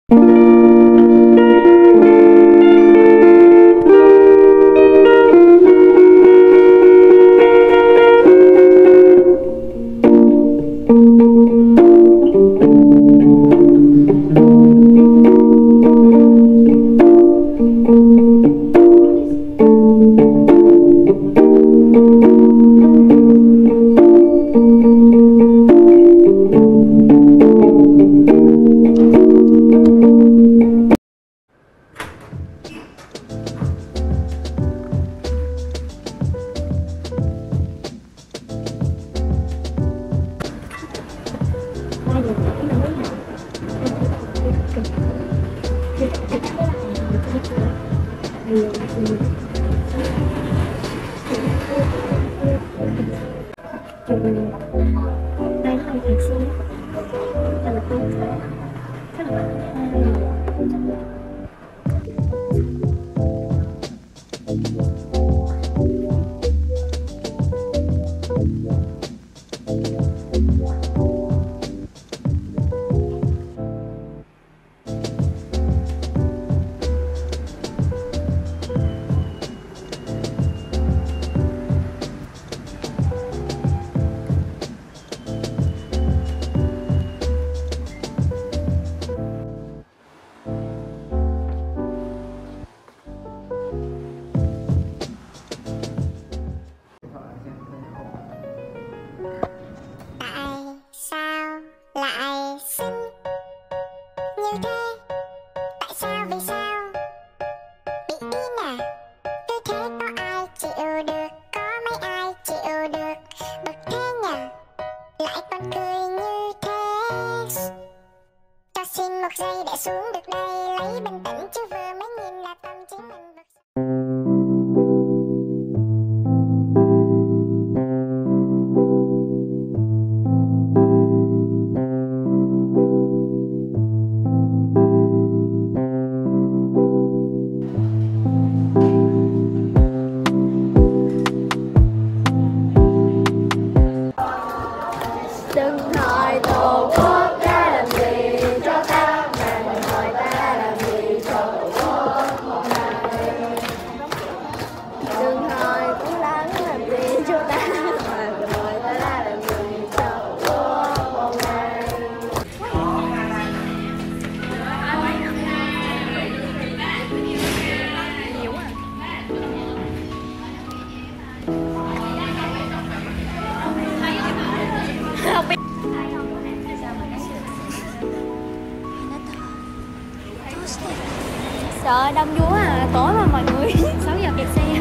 Trời đông vui à, tối mà mọi người 6 giờ kẹt xe.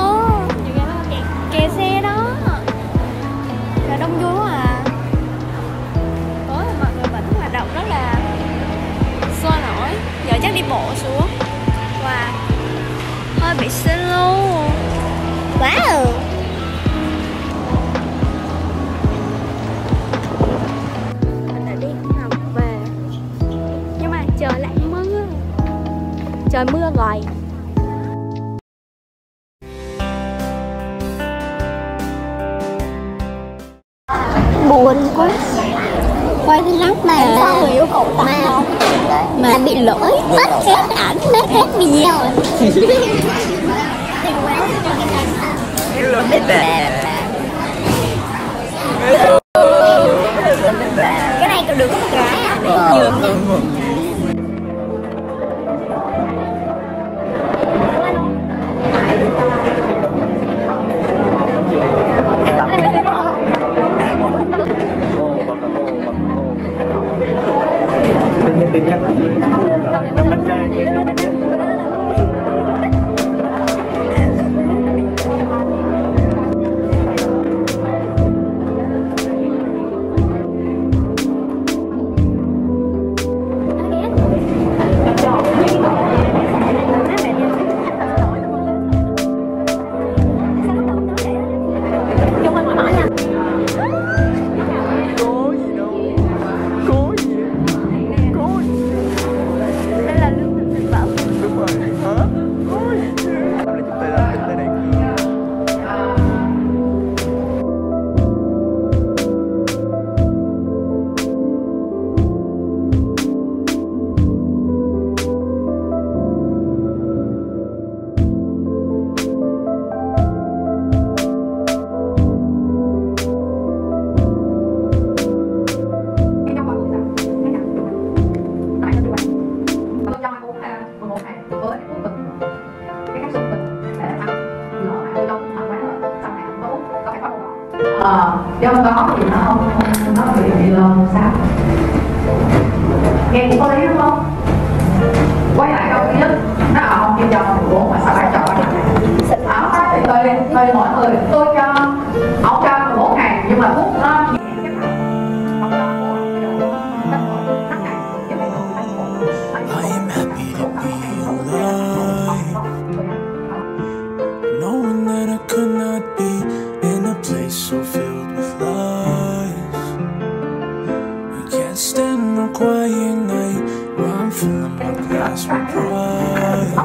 Kẹt xe đó. Là đông vui quá à. Tối mà mọi người vẫn hoạt động rất là sôi nổi. Giờ chắc đi bộ xuống. Wow, hơi bị xinh luôn. Wow. Mình đã đi học về, nhưng mà trời lại mưa. Trời mưa rồi. Buồn quá. Quay vlog mà bị lỗi tắt hết ảnh hết video. Cái này còn được một cái à? Chứ không có thì nó bị sao? Nghe cũng có lý đúng không? Quay lại câu thứ nhất, nó không cho 14 mà sao phải chọn đó, thì tôi mỗi người tôi cho ông cho 14 ngày nhưng mà thuốc nó I am happy to be alive, knowing that I could not be in a place so filled with lies. I can't stand no quiet night where I'm filling my glass with pride.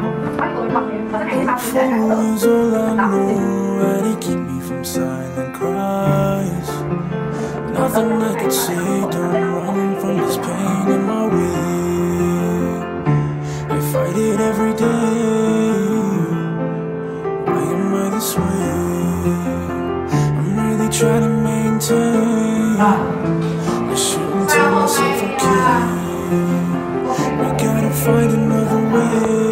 Fool's all I know, how to keep me from silent cries. Nothing I could say, don't run from this pain in my way. I fight it every day. Why am I this way? I'm really trying to maintain. I shouldn't tell myself okay. We gotta find another way.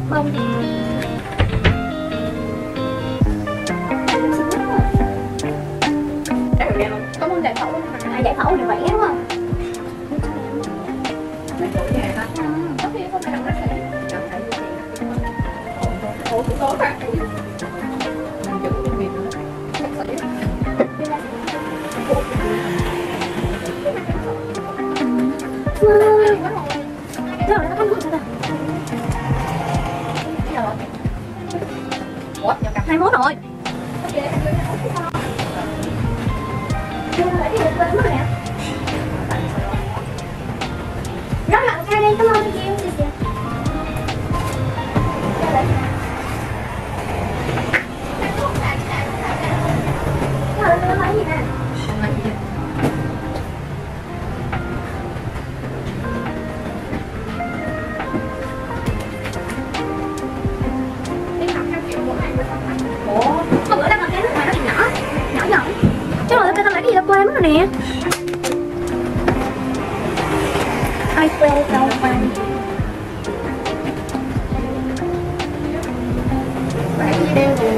bông. Có môn giải phẫu luôn hả? Giải phẫu được vậy đúng không? Có khi không làm bác sĩ. Ủa cũng tốt ha. Rồi nó không được rồi. Ủa, giờ cặp 21 rồi. Rất là ok đi, cảm ơn chị Kiều. Nó nói gì nè? Ủa, Hôm bữa đang còn cái nước mà nó nhỏ, nhỏ nhỏ. Chứ rồi tao lấy cái gì tao quên mất rồi nè. Ai quên đâu quên. Vậy gì đeo rồi?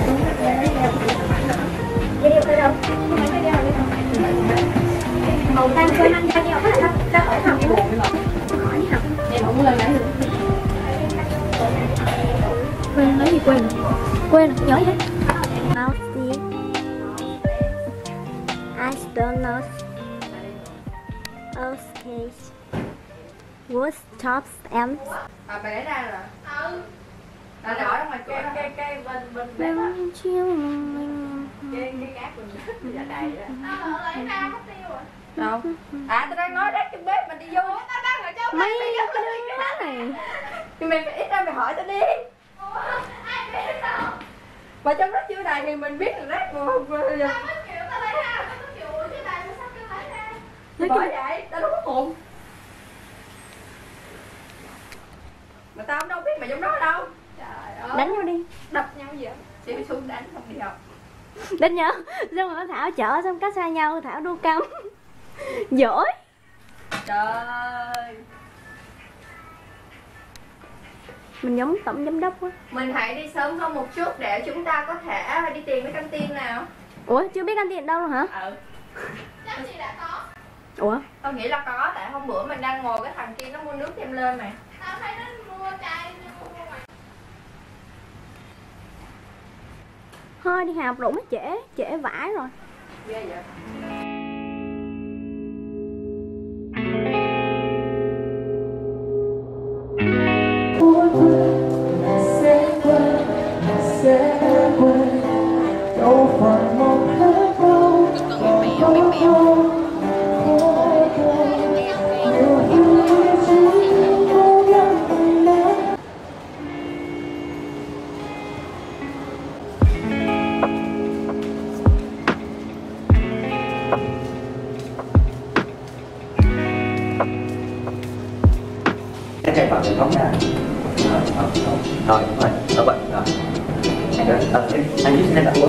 Dây đeo tới đâu? Không phải đeo đi không? Màu tan quên ăn ra đeo hết là tao hỏi thằng cái bụng hỏi đi học. em không lên lấy được. Quên lấy gì quên? Quên nhớ hết. Mousy. I don't know. Okay. What stops em? À, mày lấy ra rồi. Ừ. Tao để ở ngoài cửa cái bên Bên chiều mình. cái gác mình là đầy đó. Lấy ra mất tiêu rồi. Đâu? À, tao đang nói rác trong bếp mình đi vô. Tao đang ở trong Mấy cái đứa này. thì mày phải ít ra mày hỏi tao đi. Ủa, ai biết đâu? Mà trong đó chưa đầy thì mình biết được rác mà không rồi. Tao có kiểu tao lấy ra, tao có kiểu chưa đầy mà sao kêu lấy ra? Bởi vậy, tao đâu có khùng. Mà tao không đâu biết mày trong đó đâu. Trời ơi. Đánh vô đi. Đập nhau vậy? Chị bị xuống đánh không đi học. Đánh nhớ. Xong rồi Thảo chở xong cách xa nhau Thảo đu căm. Giỏi. Trời. Mình giống tổng giám đốc quá. Mình hãy đi sớm hơn một chút để chúng ta có thể đi tìm cái căng tin nào. Ủa chưa biết căng tin đâu luôn hả? Ừ. Chắc chị đã có. Ủa? Tao nghĩ là có, tại hôm bữa mình đang ngồi cái thằng kia nó mua nước thêm lên mà. Tao thấy nó mua chai mua ngoài. Thôi đi học đủ mới trễ vãi rồi. Ghê vậy. Chạy vào truyền thống nha. Rồi, đúng rồi, đó vậy. Rồi. Anh biết xem là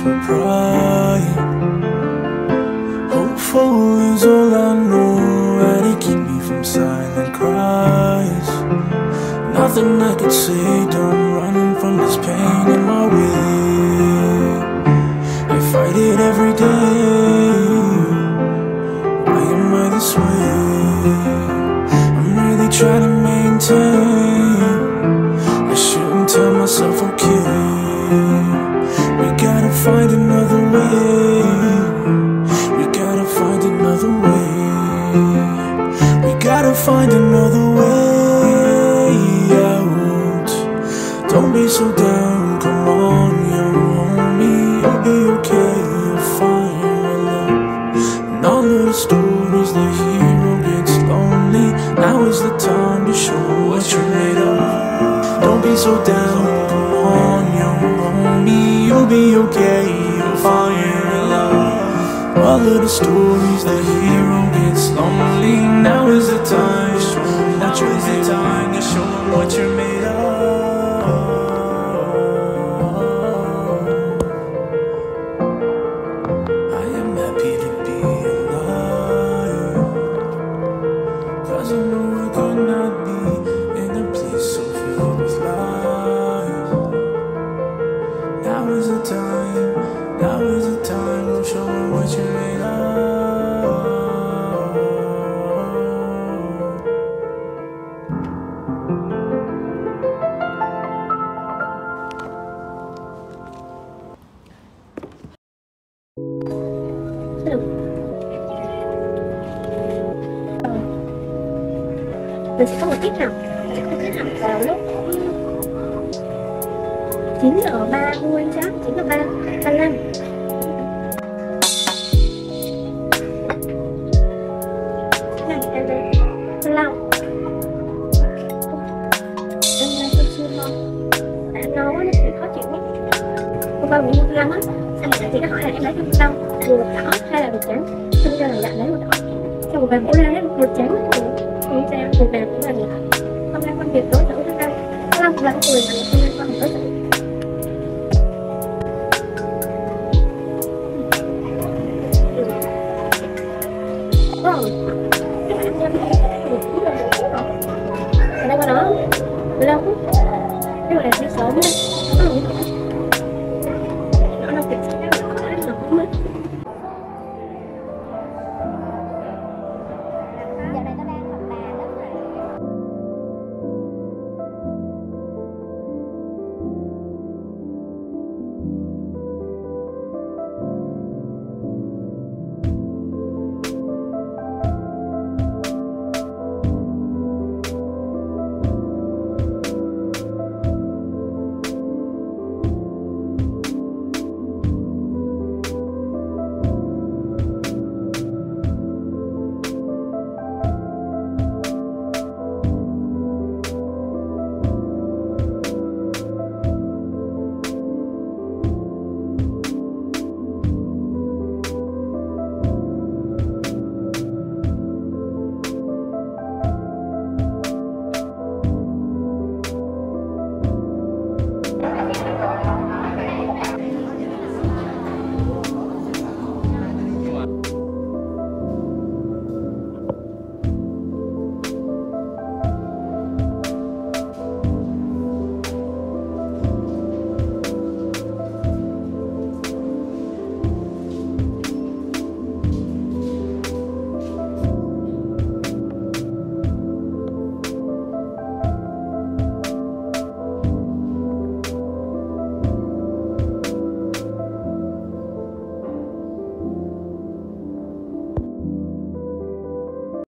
for pride. Hopeful is all I know, how to keep me from silent cries. Nothing I could say, done running from this pain in my way. I fight it every day. Why am I this way? I'm really trying to maintain. I shouldn't tell myself okay. We gotta find another way. We gotta find another way. We gotta find another way out. Don't be so down, come on, young homie. You'll be okay, you'll find your love. And all of the stories, the hero gets lonely. Now is the time to show what you're made of. Don't be so down, come on, young homie. You'll be okay, you'll find your love. All of the stories, the hero gets lonely. Now is the time to show what you're made of. To show what you're made of. I am happy to be alive, 'cause I know I could not be in a place so filled with lies. Now is the time, now is the time to show what you're made of. Mình sẽ có một tiết học, vào lúc 9:30 chắc, 9:35. Này, em đây, Thanh Long. Em đây tôi chưa ngon. Em ngon quá nó sẽ khó chịu quá. Cô bao nhiêu Thanh Long á, xong rồi chị nó hỏi là em lấy trong đâu, là màu đỏ hay là màu trắng. Xong cho là lấy màu đỏ. Xong rồi về mẫu ra màu trắng. Không sao, cuộc đời cũng là vậy. Hôm nay con việc đối xử với đâu. Thanh Long là người mà không nên con đối xử